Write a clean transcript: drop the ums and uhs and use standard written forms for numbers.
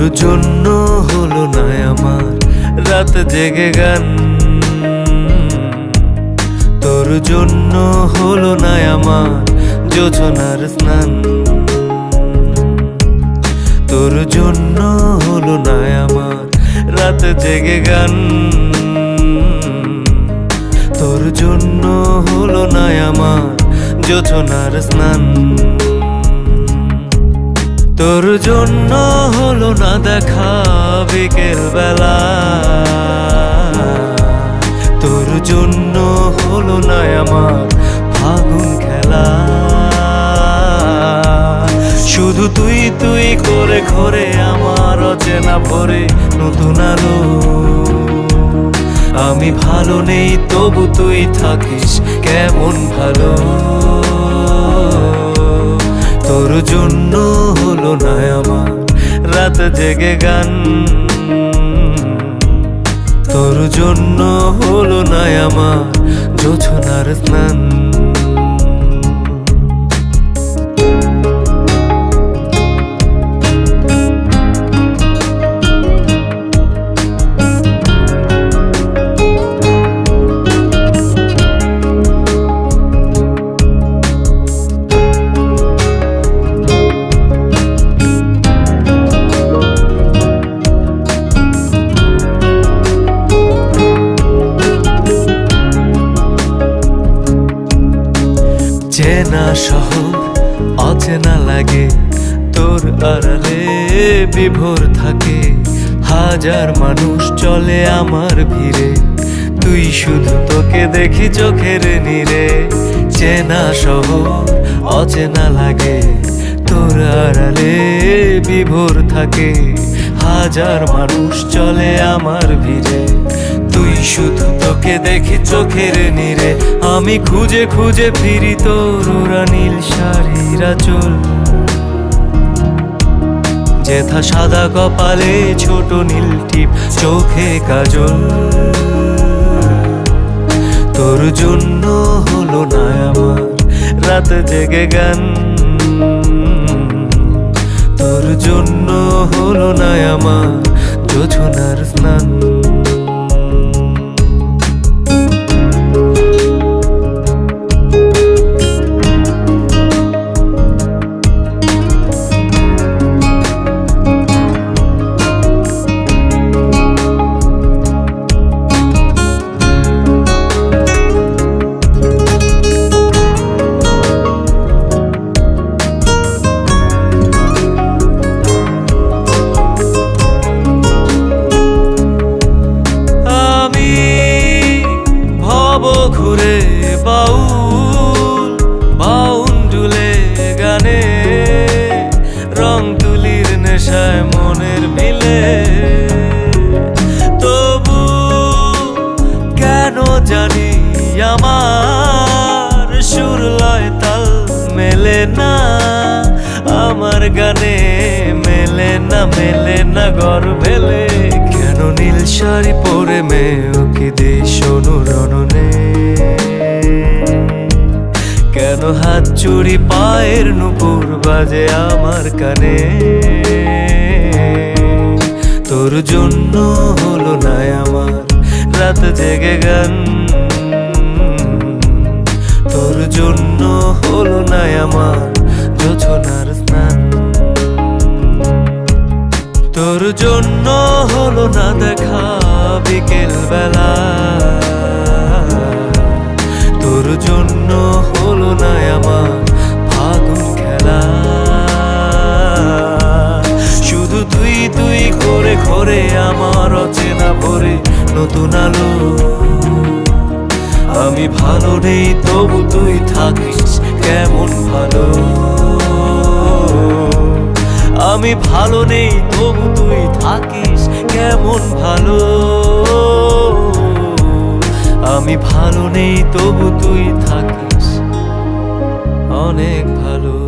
জন্য হলো না আমার রাত জেগে গান, তোর জন্য হলো না আমার যোছনার স্নান, তোর জন্য হলো না আমার রাত জেগে গান, তোর জন্য হলো না আমার যোছনার স্নান, তোর জন্য হলো না দেখা বিকেল বেলা, তোর জন্য হলো না আমার ফাগুন খেলা। শুধু তুই তুই করে ঘরে আমার অচেনা ভরে নতুন আলো। আমি ভালো নেই তবু তুই থাকিস কেমন ভালো। তোর জন্য হলো না আমার রাত জেগে গান, তোর জন্য হলো না আমার যোছনার স্নান। চেনা শহর অচেনা লাগে, তোর আড়ালে বিভোর থাকে, হাজার মানুষ চলে আমার ভিড়ে, তুই শুধু তোকে দেখি চোখের নীরে। চেনা শহর অচেনা লাগে, তোর আড়ালে বিভোর থাকে, হাজার মানুষ চলে আমার ভিড়ে, তুই শুধু তোকে দেখি চোখের নীরে। আমি খুঁজে খুঁজে ফিরি তোর ওরা নীল শাড়ির আঁচল, যেথা সাদা কপালে ছোট নীল টিপ চোখে কাজল। তোর জন্য হলো না আমার রাত জেগে গান, তোর জন্য হলো না আমার যোছনার স্নান। ঘুরে বাউল বাউন্ডুলে গানে রং তুলির নেশায় মনের মিলে, তবু কেন জানি আমার সুর লয় তাল মেলে না, আমার গানে মেলে না গর ভেলে। কেন নীল শাড়ি পরে মেয়েকে দেশ অনুরণনে, কেন হাত চুড়ি পায়ের নুপুর বাজে আমার কানে। তোর জন্য হলো না আমার রাত জেগে গান, তোর জন্য হলো না আমার যোছনার স্নান, তোর জন্য হলো না দেখা বিকেল বেলা, তোর জন্য হলো না আমার ফাগুন খেলা। শুধু তুই তুই করে ঘরে আমার অচেনা ভরে নতুন আলো। আমি ভালো নেই তবু তুই থাকিস কেমন ভালো। আমি ভালো নেই তবু তুই থাকিস কেমন ভালো। আমি ভালো নেই তবু তুই থাকিস অনেক ভালো।